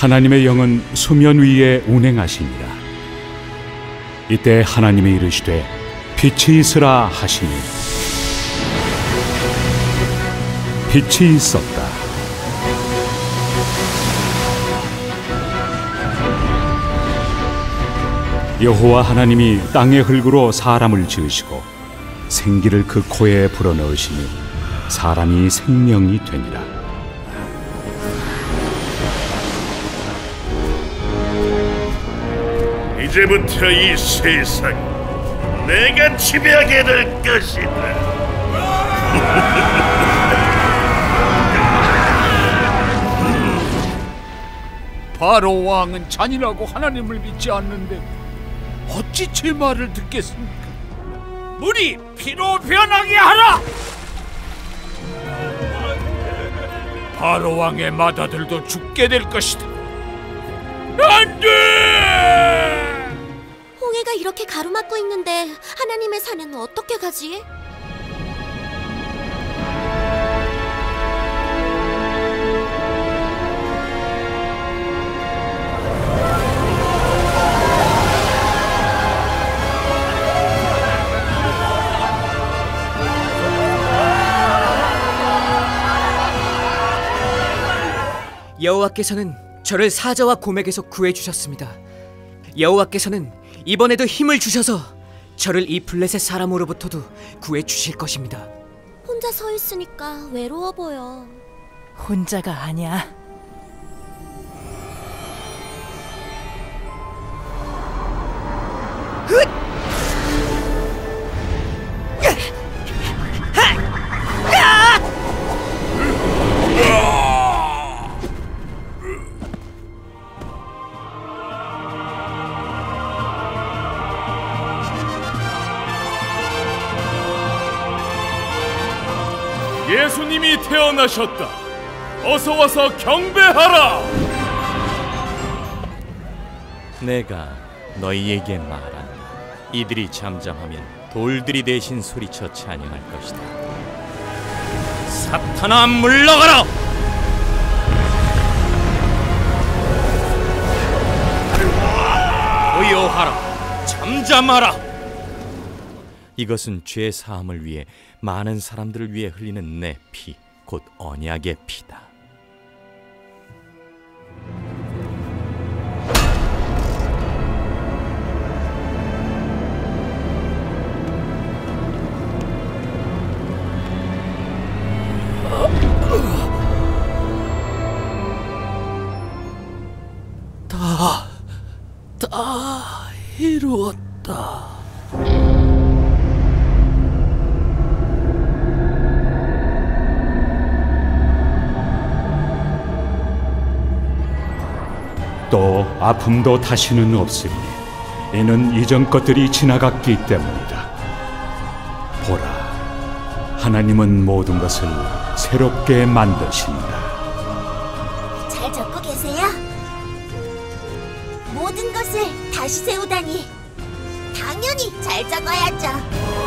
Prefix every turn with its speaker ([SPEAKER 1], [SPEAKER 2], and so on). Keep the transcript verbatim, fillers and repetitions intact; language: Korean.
[SPEAKER 1] 하나님의 영은 수면 위에 운행하시니라. 이때 하나님이 이르시되 빛이 있으라 하시니 빛이 있었다. 여호와 하나님이 땅의 흙으로 사람을 지으시고 생기를 그 코에 불어넣으시니 사람이 생명이 되니라.
[SPEAKER 2] 이제부터 이 세상 내가 지배하게 될 것이다.
[SPEAKER 3] 바로 왕은 잔인하고 하나님을 믿지 않는데 어찌 제 말을 듣겠습니까? 물이 피로 변하게 하라! 바로 왕의 맏아들도 죽게 될 것이다. 안 돼!
[SPEAKER 4] 홍해가 이렇게 가로막고 있는데 하나님의 산에는 어떻게 가지?
[SPEAKER 5] 여호와께서는 저를 사자와 곰에게서 구해주셨습니다. 여호와께서는 이번에도 힘을 주셔서 저를 이 블레셋 사람으로부터도 구해주실 것입니다.
[SPEAKER 4] 혼자 서 있으니까 외로워 보여.
[SPEAKER 6] 혼자가 아니야.
[SPEAKER 7] 예수님이 태어나셨다. 어서 와서 경배하라.
[SPEAKER 8] 내가 너희에게 말한다. 이들이 잠잠하면 돌들이 대신 소리쳐 찬양할 것이다. 사탄아, 물러가라! 고요하라. 잠잠하라. 이것은 죄 사함을 위해 많은 사람들을 위해 흘리는 내 피, 곧 언약의 피다.
[SPEAKER 3] 다, 다 이루었다.
[SPEAKER 1] 또 아픔도 다시는 없으니 이는 이전 것들이 지나갔기 때문이다. 보라, 하나님은 모든 것을 새롭게 만드신다.
[SPEAKER 4] 잘 적고 계세요? 모든 것을 다시 세우다니 당연히 잘 적어야죠.